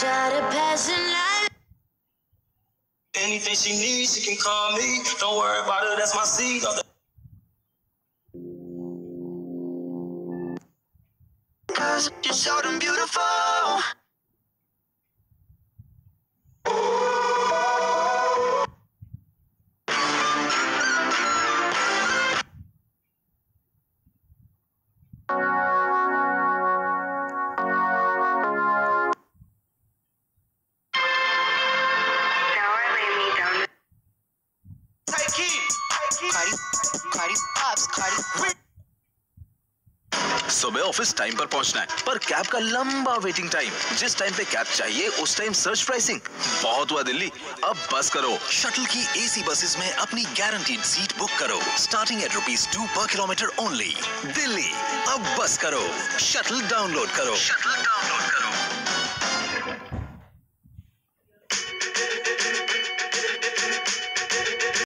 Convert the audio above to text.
Anything she needs, she can call me. Don't worry about it, that's my seed. Cause you're so damn beautiful. सुबह office time पर पहुंचना है, पर cab का लंबा waiting time. जिस टाइम पे कैब चाहिए उस टाइम सर्च प्राइसिंग। बहुत हुआ दिल्ली, अब बस करो। शटल की एसी बसेस में अपनी गारंटीड सीट बुक करो, starting at ₹2 per kilometre only. Delhi, अब बस करो। शटल डाउनलोड करो।